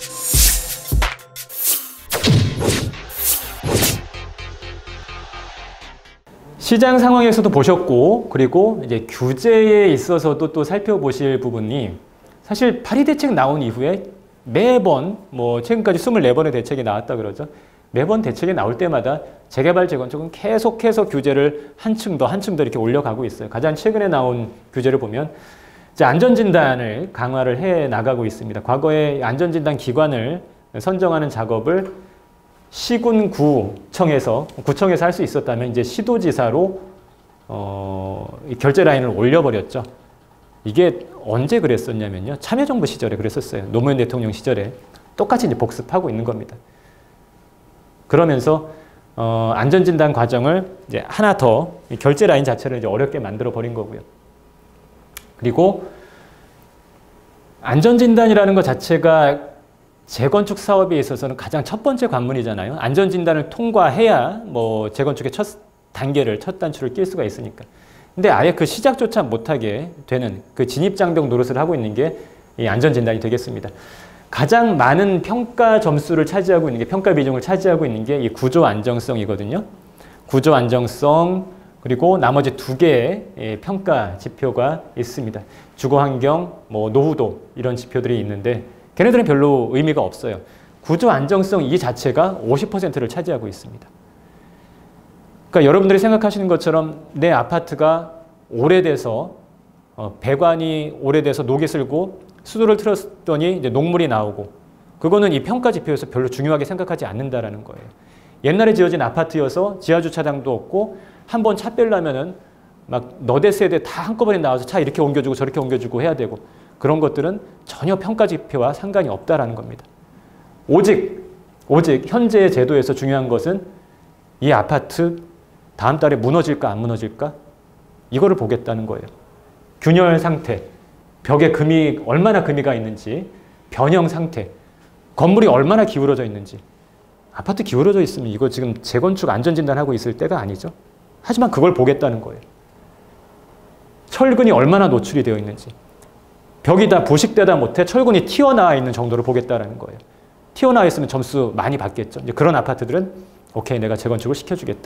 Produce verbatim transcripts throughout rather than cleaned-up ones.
시장 상황에서도 보셨고, 그리고 이제 규제에 있어서도 또 살펴보실 부분이, 사실 파리 대책 나온 이후에 매번 뭐 최근까지 이십사 번의 대책이 나왔다 그러죠. 매번 대책이 나올 때마다 재개발, 재건축은 계속해서 규제를 한층 더 한층 더 이렇게 올려가고 있어요. 가장 최근에 나온 규제를 보면 이제 안전진단을 강화를 해 나가고 있습니다. 과거에 안전진단 기관을 선정하는 작업을 시군 구청에서 구청에서 할 수 있었다면 이제 시도지사로 어, 결제 라인을 올려버렸죠. 이게 언제 그랬었냐면요, 참여정부 시절에 그랬었어요. 노무현 대통령 시절에 똑같이 이제 복습하고 있는 겁니다. 그러면서 어, 안전진단 과정을 이제 하나 더 결제 라인 자체를 이제 어렵게 만들어 버린 거고요. 그리고 안전진단이라는 것 자체가 재건축 사업에 있어서는 가장 첫 번째 관문이잖아요. 안전진단을 통과해야 뭐 재건축의 첫 단계를, 첫 단추를 낄 수가 있으니까. 근데 아예 그 시작조차 못하게 되는 그 진입장벽 노릇을 하고 있는 게 이 안전진단이 되겠습니다. 가장 많은 평가 점수를 차지하고 있는 게, 평가 비중을 차지하고 있는 게 이 구조 안정성이거든요. 구조 안정성, 그리고 나머지 두 개의 평가 지표가 있습니다. 주거환경, 뭐 노후도, 이런 지표들이 있는데 걔네들은 별로 의미가 없어요. 구조 안정성 이 자체가 오십 퍼센트를 차지하고 있습니다. 그러니까 여러분들이 생각하시는 것처럼 내 아파트가 오래돼서 어, 배관이 오래돼서 녹이 슬고 수도를 틀었더니 이제 녹물이 나오고, 그거는 이 평가 지표에서 별로 중요하게 생각하지 않는다라는 거예요. 옛날에 지어진 아파트여서 지하주차장도 없고 한 번 차 빼려면은 막 너댓 세대 다 한꺼번에 나와서 차 이렇게 옮겨주고 저렇게 옮겨주고 해야 되고, 그런 것들은 전혀 평가 지표와 상관이 없다라는 겁니다. 오직 오직 현재의 제도에서 중요한 것은 이 아파트 다음 달에 무너질까 안 무너질까, 이거를 보겠다는 거예요. 균열 상태, 벽에 금이 얼마나 금이 가 있는지, 변형 상태, 건물이 얼마나 기울어져 있는지. 아파트 기울어져 있으면 이거 지금 재건축 안전진단하고 있을 때가 아니죠. 하지만 그걸 보겠다는 거예요. 철근이 얼마나 노출이 되어 있는지, 벽이 다 부식되다 못해 철근이 튀어나와 있는 정도를 보겠다는 거예요. 튀어나와 있으면 점수 많이 받겠죠. 이제 그런 아파트들은 오케이, 내가 재건축을 시켜주겠다.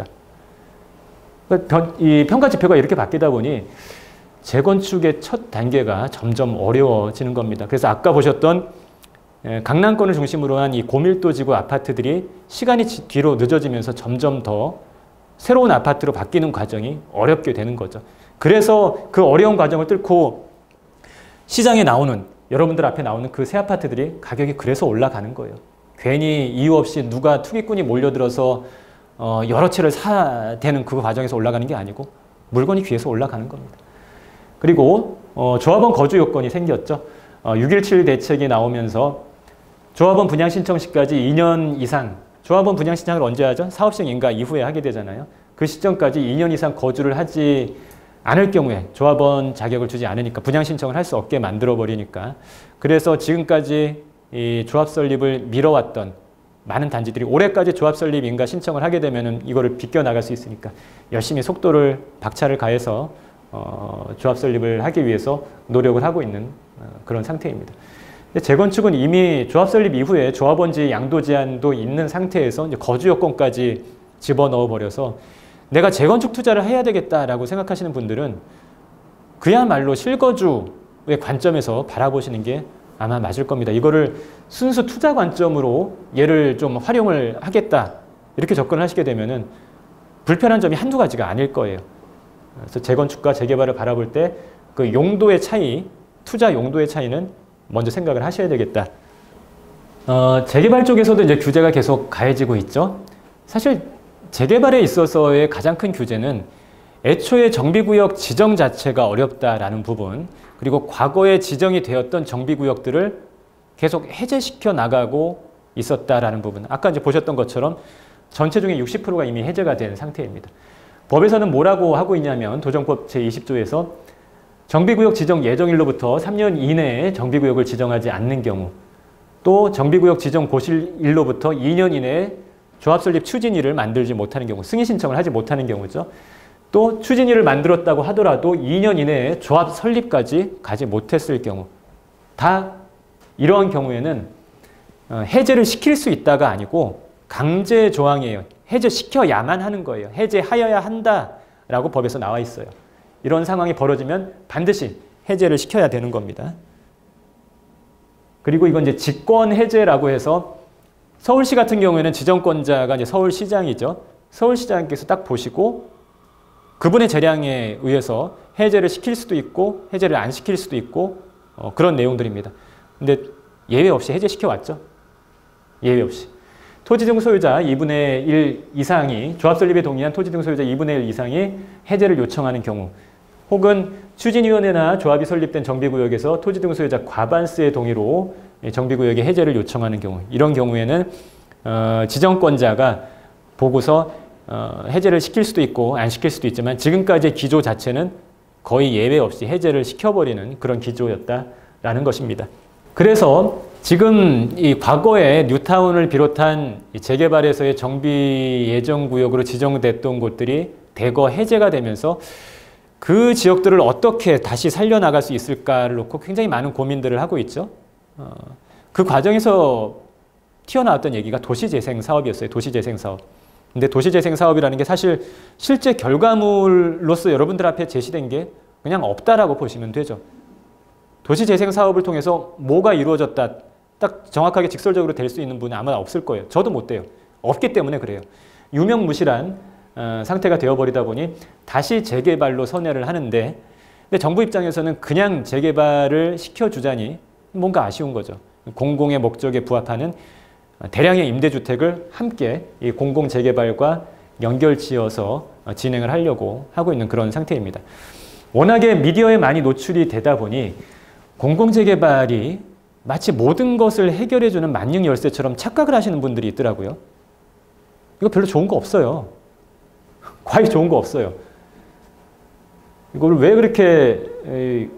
이 평가 지표가 이렇게 바뀌다 보니 재건축의 첫 단계가 점점 어려워지는 겁니다. 그래서 아까 보셨던 강남권을 중심으로 한 이 고밀도 지구 아파트들이 시간이 뒤로 늦어지면서 점점 더 새로운 아파트로 바뀌는 과정이 어렵게 되는 거죠. 그래서 그 어려운 과정을 뚫고 시장에 나오는, 여러분들 앞에 나오는 그 새 아파트들이 가격이 그래서 올라가는 거예요. 괜히 이유 없이 누가 투기꾼이 몰려들어서 어 여러 채를 사대는 그 과정에서 올라가는 게 아니고 물건이 귀해서 올라가는 겁니다. 그리고 어 조합원 거주 요건이 생겼죠. 어 육점일칠 대책이 나오면서 조합원 분양 신청 시까지 이 년 이상, 조합원 분양 신청을 언제 하죠? 사업시행 인가 이후에 하게 되잖아요. 그 시점까지 이 년 이상 거주를 하지 않을 경우에 조합원 자격을 주지 않으니까, 분양 신청을 할 수 없게 만들어 버리니까, 그래서 지금까지 이 조합 설립을 미뤄왔던 많은 단지들이 올해까지 조합 설립 인가 신청을 하게 되면은 이거를 비껴 나갈 수 있으니까 열심히 속도를, 박차를 가해서 어, 조합 설립을 하기 위해서 노력을 하고 있는 어, 그런 상태입니다. 근데 재건축은 이미 조합 설립 이후에 조합원지 양도 제한도 있는 상태에서 이제 거주 요건까지 집어넣어 버려서 내가 재건축 투자를 해야 되겠다라고 생각하시는 분들은 그야말로 실거주의 관점에서 바라보시는 게 아마 맞을 겁니다. 이거를 순수 투자 관점으로 얘를 좀 활용을 하겠다, 이렇게 접근을 하시게 되면은 불편한 점이 한두 가지가 아닐 거예요. 그래서 재건축과 재개발을 바라볼 때 그 용도의 차이, 투자 용도의 차이는 먼저 생각을 하셔야 되겠다. 어, 재개발 쪽에서도 이제 규제가 계속 가해지고 있죠. 사실 재개발에 있어서의 가장 큰 규제는 애초에 정비구역 지정 자체가 어렵다라는 부분, 그리고 과거에 지정이 되었던 정비구역들을 계속 해제시켜 나가고 있었다라는 부분. 아까 이제 보셨던 것처럼 전체 중에 육십 퍼센트가 이미 해제가 된 상태입니다. 법에서는 뭐라고 하고 있냐면 도정법 제이십 조에서 정비구역 지정 예정일로부터 삼 년 이내에 정비구역을 지정하지 않는 경우, 또 정비구역 지정 고실일로부터 이 년 이내에 조합설립 추진위를 만들지 못하는 경우, 승인 신청을 하지 못하는 경우죠. 또 추진위를 만들었다고 하더라도 이 년 이내에 조합 설립까지 가지 못했을 경우, 다 이러한 경우에는 어, 해제를 시킬 수 있다가 아니고 강제 조항이에요. 해제시켜야만 하는 거예요. 해제하여야 한다라고 법에서 나와 있어요. 이런 상황이 벌어지면 반드시 해제를 시켜야 되는 겁니다. 그리고 이건 이제 직권 해제라고 해서 서울시 같은 경우에는 지정권자가 이제 서울시장이죠. 서울시장께서 딱 보시고 그분의 재량에 의해서 해제를 시킬 수도 있고 해제를 안 시킬 수도 있고 어, 그런 내용들입니다. 근데 예외 없이 해제시켜 왔죠. 예외 없이. 토지 등 소유자 이분의 일 이상이 조합 설립에 동의한 토지 등 소유자 이분의 일 이상이 해제를 요청하는 경우 혹은 추진위원회나 조합이 설립된 정비구역에서 토지 등 소유자 과반수의 동의로 정비구역의 해제를 요청하는 경우 이런 경우에는 어, 지정권자가 보고서 어, 해제를 시킬 수도 있고 안 시킬 수도 있지만 지금까지의 기조 자체는 거의 예외 없이 해제를 시켜버리는 그런 기조였다라는 것입니다. 그래서 지금 이 과거에 뉴타운을 비롯한 재개발에서의 정비 예정구역으로 지정됐던 곳들이 대거 해제가 되면서 그 지역들을 어떻게 다시 살려나갈 수 있을까를 놓고 굉장히 많은 고민들을 하고 있죠. 어, 그 과정에서 튀어나왔던 얘기가 도시재생 사업이었어요. 도시재생 사업. 근데 도시재생 사업이라는 게 사실 실제 결과물로서 여러분들 앞에 제시된 게 그냥 없다라고 보시면 되죠. 도시재생 사업을 통해서 뭐가 이루어졌다 딱 정확하게 직설적으로 될 수 있는 분은 아마 없을 거예요. 저도 못 돼요. 없기 때문에 그래요. 유명무실한 어, 상태가 되어버리다 보니 다시 재개발로 선회를 하는데 근데 정부 입장에서는 그냥 재개발을 시켜주자니 뭔가 아쉬운 거죠. 공공의 목적에 부합하는 대량의 임대주택을 함께 이 공공재개발과 연결지어서 진행을 하려고 하고 있는 그런 상태입니다. 워낙에 미디어에 많이 노출이 되다 보니 공공재개발이 마치 모든 것을 해결해주는 만능 열쇠처럼 착각을 하시는 분들이 있더라고요. 이거 별로 좋은 거 없어요. 과히 좋은 거 없어요. 이걸 왜 그렇게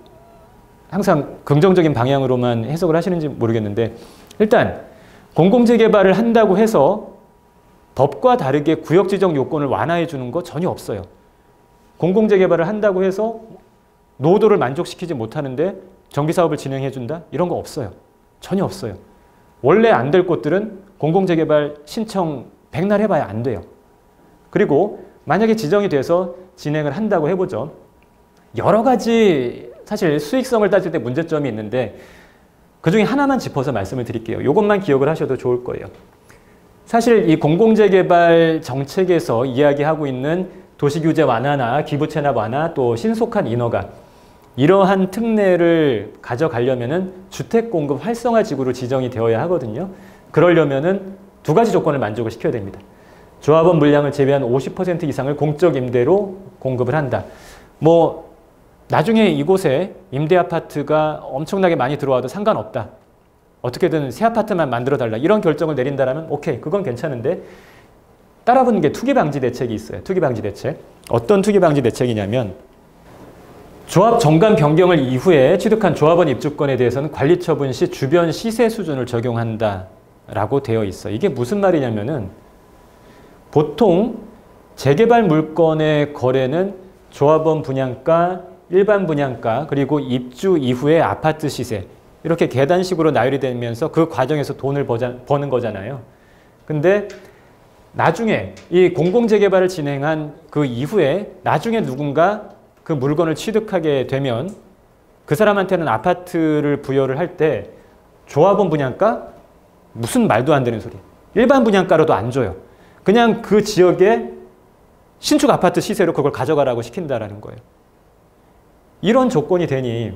항상 긍정적인 방향으로만 해석을 하시는지 모르겠는데 일단 공공재개발을 한다고 해서 법과 다르게 구역지정 요건을 완화해 주는 거 전혀 없어요. 공공재개발을 한다고 해서 노도를 만족시키지 못하는데 정비사업을 진행해 준다? 이런 거 없어요. 전혀 없어요. 원래 안 될 곳들은 공공재개발 신청 백날 해봐야 안 돼요. 그리고 만약에 지정이 돼서 진행을 한다고 해보죠. 여러 가지 사실 수익성을 따질 때 문제점이 있는데 그중에 하나만 짚어서 말씀을 드릴게요. 이것만 기억을 하셔도 좋을 거예요. 사실 이 공공재개발 정책에서 이야기하고 있는 도시규제 완화나 기부채납 완화 또 신속한 인허가 이러한 특례를 가져가려면은 주택공급 활성화 지구로 지정이 되어야 하거든요. 그러려면은 두 가지 조건을 만족을 시켜야 됩니다. 조합원 물량을 제외한 오십 퍼센트 이상을 공적 임대로 공급을 한다. 뭐 나중에 이곳에 임대 아파트가 엄청나게 많이 들어와도 상관없다. 어떻게든 새 아파트만 만들어 달라. 이런 결정을 내린다면 오케이, 그건 괜찮은데 따라붙는 게 투기 방지 대책이 있어요. 투기 방지 대책. 어떤 투기 방지 대책이냐면 조합 정관 변경을 이후에 취득한 조합원 입주권에 대해서는 관리 처분 시 주변 시세 수준을 적용한다라고 되어 있어. 이게 무슨 말이냐면은 보통 재개발 물건의 거래는 조합원 분양가, 일반 분양가, 그리고 입주 이후의 아파트 시세 이렇게 계단식으로 나열이 되면서 그 과정에서 돈을 버자, 버는 거잖아요. 근데 나중에 이 공공재개발을 진행한 그 이후에 나중에 누군가 그 물건을 취득하게 되면 그 사람한테는 아파트를 부여를 할 때 조합원 분양가? 무슨 말도 안 되는 소리. 일반 분양가로도 안 줘요. 그냥 그 지역의 신축 아파트 시세로 그걸 가져가라고 시킨다라는 거예요. 이런 조건이 되니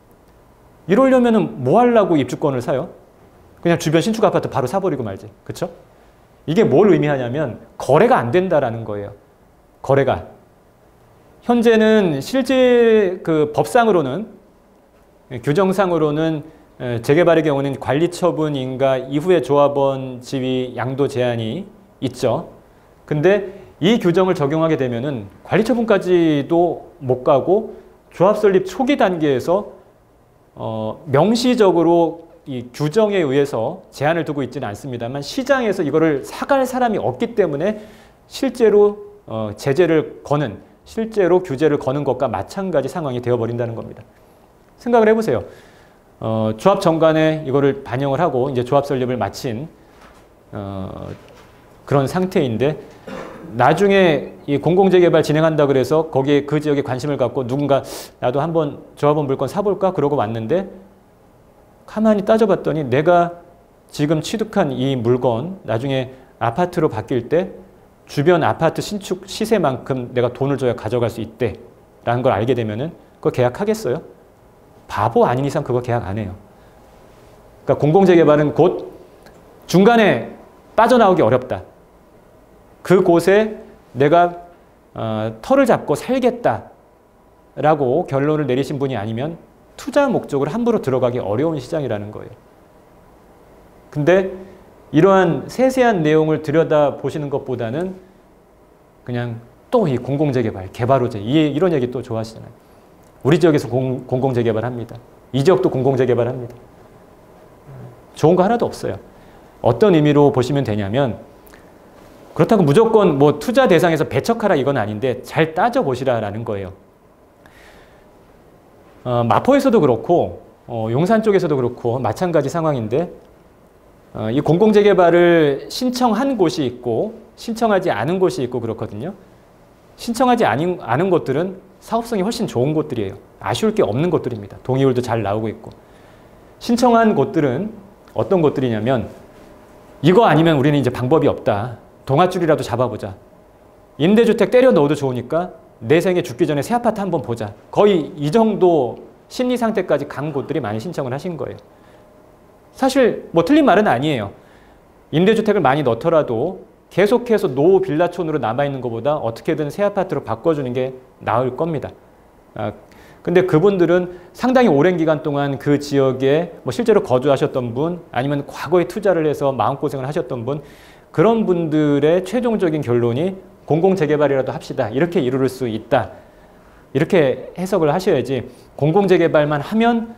이러려면 뭐 하려고 입주권을 사요? 그냥 주변 신축 아파트 바로 사버리고 말지. 그렇죠? 이게 뭘 의미하냐면 거래가 안 된다라는 거예요. 거래가. 현재는 실제 그 법상으로는 규정상으로는 재개발의 경우는 관리처분인가 이후에 조합원 지위 양도 제한이 있죠. 근데 이 규정을 적용하게 되면은 관리처분까지도 못 가고 조합 설립 초기 단계에서 어, 명시적으로 이 규정에 의해서 제한을 두고 있지는 않습니다만 시장에서 이거를 사갈 사람이 없기 때문에 실제로 어, 제재를 거는 실제로 규제를 거는 것과 마찬가지 상황이 되어버린다는 겁니다. 생각을 해보세요. 어, 조합 정관에 이거를 반영을 하고 이제 조합 설립을 마친 어, 그런 상태인데 나중에 이 공공재개발 진행한다 그래서 거기에 그 지역에 관심을 갖고 누군가 나도 한번 조합원 물건 사볼까 그러고 왔는데 가만히 따져봤더니 내가 지금 취득한 이 물건 나중에 아파트로 바뀔 때 주변 아파트 신축 시세만큼 내가 돈을 줘야 가져갈 수 있대 라는 걸 알게 되면은 그거 계약하겠어요? 바보 아닌 이상 그거 계약 안 해요. 그러니까 공공재개발은 곧 중간에 빠져나오기 어렵다. 그곳에 내가 어, 터를 잡고 살겠다라고 결론을 내리신 분이 아니면 투자 목적으로 함부로 들어가기 어려운 시장이라는 거예요. 근데 이러한 세세한 내용을 들여다보시는 것보다는 그냥 또 이 공공재개발, 개발호재 이, 이런 얘기 또 좋아하시잖아요. 우리 지역에서 공, 공공재개발 합니다. 이 지역도 공공재개발 합니다. 좋은 거 하나도 없어요. 어떤 의미로 보시면 되냐면 그렇다고 무조건 뭐 투자 대상에서 배척하라 이건 아닌데 잘 따져보시라라는 거예요. 어, 마포에서도 그렇고 어, 용산 쪽에서도 그렇고 마찬가지 상황인데 어, 이 공공재개발을 신청한 곳이 있고 신청하지 않은 곳이 있고 그렇거든요. 신청하지 않은, 않은 곳들은 사업성이 훨씬 좋은 곳들이에요. 아쉬울 게 없는 곳들입니다. 동의율도 잘 나오고 있고. 신청한 곳들은 어떤 곳들이냐면 이거 아니면 우리는 이제 방법이 없다. 동아줄이라도 잡아보자. 임대주택 때려 넣어도 좋으니까 내 생에 죽기 전에 새 아파트 한번 보자. 거의 이 정도 심리 상태까지 간 곳들이 많이 신청을 하신 거예요. 사실 뭐 틀린 말은 아니에요. 임대주택을 많이 넣더라도 계속해서 노 빌라촌으로 남아있는 것보다 어떻게든 새 아파트로 바꿔주는 게 나을 겁니다. 아, 근데 그분들은 상당히 오랜 기간 동안 그 지역에 뭐 실제로 거주하셨던 분 아니면 과거에 투자를 해서 마음고생을 하셨던 분 그런 분들의 최종적인 결론이 공공재개발이라도 합시다. 이렇게 이룰 수 있다. 이렇게 해석을 하셔야지 공공재개발만 하면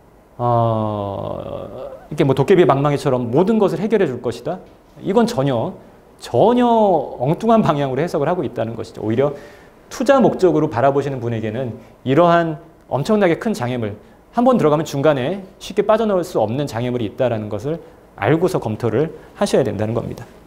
어, 이렇게 뭐 도깨비 방망이처럼 모든 것을 해결해 줄 것이다. 이건 전혀 전혀 엉뚱한 방향으로 해석을 하고 있다는 것이죠. 오히려 투자 목적으로 바라보시는 분에게는 이러한 엄청나게 큰 장애물, 한번 들어가면 중간에 쉽게 빠져나올 수 없는 장애물이 있다는 것을 알고서 검토를 하셔야 된다는 겁니다.